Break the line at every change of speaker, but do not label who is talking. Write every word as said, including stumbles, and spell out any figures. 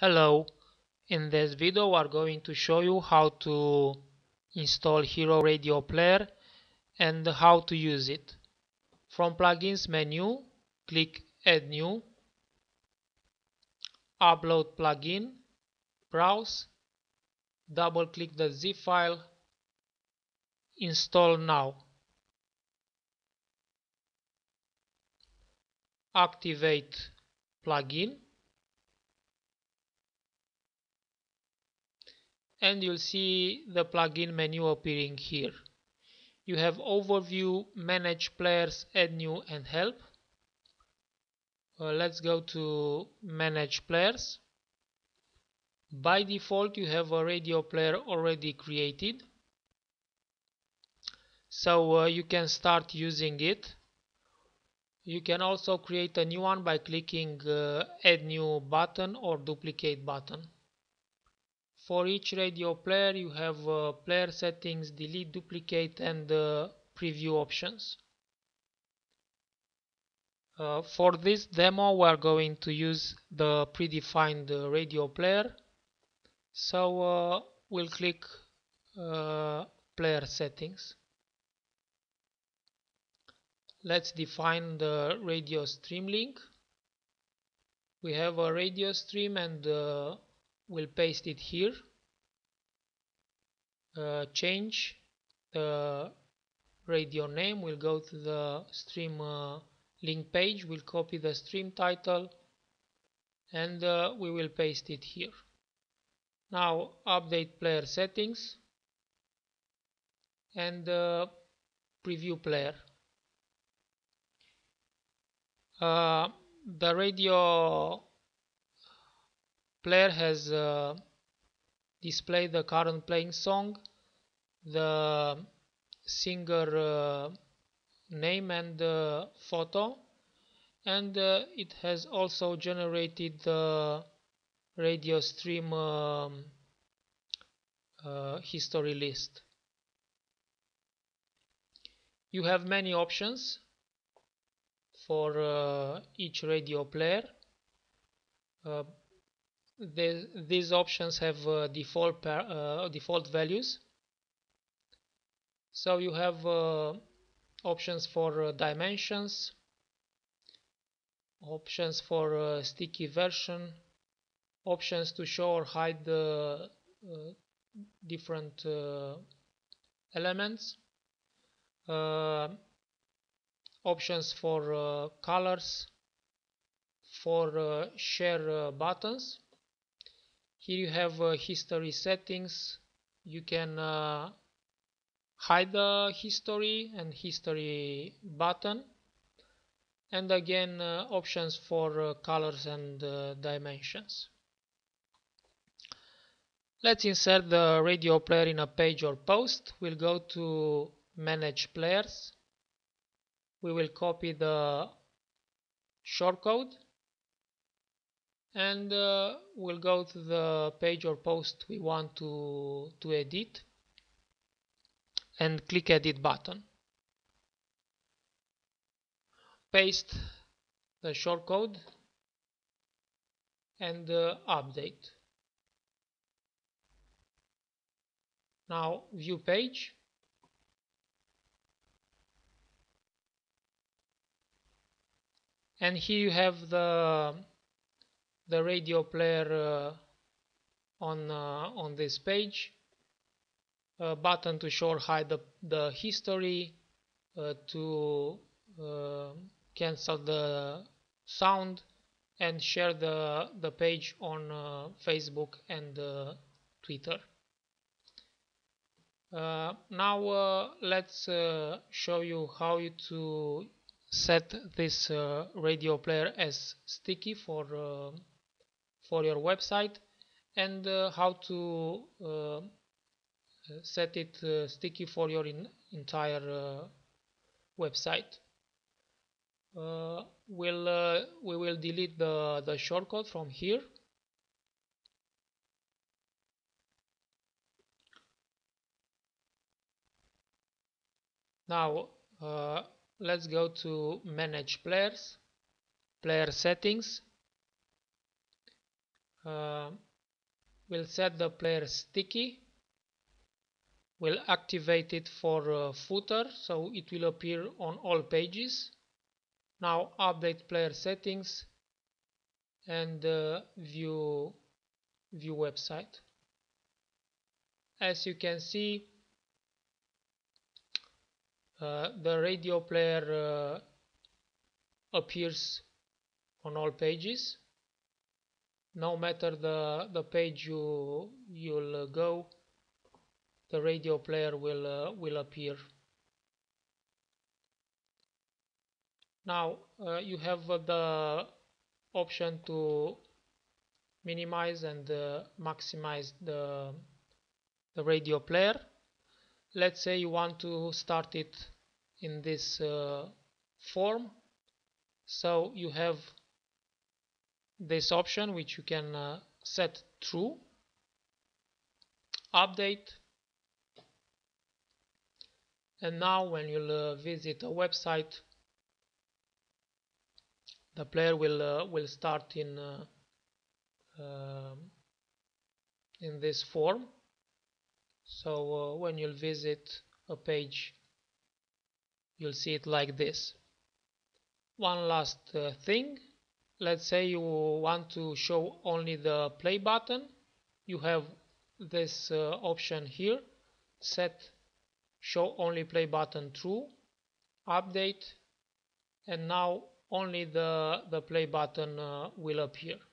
Hello, in this video we are going to show you how to install Hero Radio Player and how to use it. From Plugins menu, click Add New, Upload Plugin, Browse, double click the zip file, Install Now. Activate plugin and you'll see the plugin menu appearing here. You have Overview, Manage Players, Add New and Help. Uh, let's go to Manage Players. By default you have a radio player already created, so uh, you can start using it. You can also create a new one by clicking uh, Add New button or Duplicate button. For each radio player you have uh, player settings, delete, duplicate and uh, preview options. Uh, for this demo we are going to use the predefined uh, radio player, so uh, we'll click uh, player settings. Let's define the radio stream link. We have a radio stream and uh, we'll paste it here. Uh, change the radio name. We'll go to the stream uh, link page. We'll copy the stream title and uh, we will paste it here. Now update player settings and uh, preview player. Uh, the radio player has uh, displayed the current playing song, the singer uh, name and uh, photo, and uh, it has also generated the radio stream um, uh, history list. You have many options for uh, each radio player. Uh, the, these options have uh, default, par uh, default values. So you have uh, options for uh, dimensions, options for uh, sticky version, options to show or hide the uh, different uh, elements, uh, options for uh, colors, for uh, share uh, buttons. Here you have uh, history settings. You can uh, hide the history and history button, and again uh, options for uh, colors and uh, dimensions. Let's insert the radio player in a page or post. We'll go to Manage Players. We will copy the shortcode and uh, we'll go to the page or post we want to, to edit and click Edit button. Paste the shortcode and uh, update. Now view page. And here you have the the radio player uh, on uh, on this page. A button to show or hide the, the history, uh, to uh, cancel the sound, and share the the page on uh, Facebook and uh, Twitter. Uh, now uh, let's uh, show you how you to set this uh, radio player as sticky for uh, for your website, and uh, how to uh, set it uh, sticky for your in entire uh, website. Uh, we'll uh, we will delete the the shortcode from here. Now uh, let's go to Manage Players, Player Settings. Uh, we'll set the player sticky. We'll activate it for uh, footer, so it will appear on all pages. Now update player settings and uh, view view website. As you can see, uh, the radio player uh, appears on all pages. No matter the the page you you'll uh, go, the radio player will uh, will appear. Now uh, you have uh, the option to minimize and uh, maximize the the radio player. Let's say you want to start it in this uh, form, so you have this option which you can uh, set true, update, and now when you'll uh, visit a website, the player will uh, will start in uh, uh, in this form. So uh, when you'll visit a page, you'll see it like this. One last uh, thing, let's say you want to show only the play button. You have this uh, option here, set show only play button true, update, and now only the the play button uh, will appear.